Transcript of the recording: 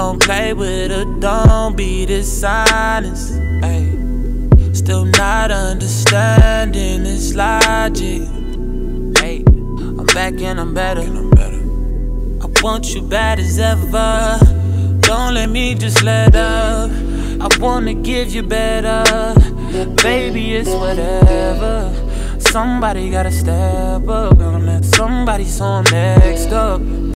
don't play with her, don't be dishonest. Ay, still not understanding this logic. Ay, I'm back and I'm better. I want you bad as ever. Don't let me just let up. I wanna give you better. Baby, it's whatever. Somebody gotta step up. Gonna let somebody so I'm next up.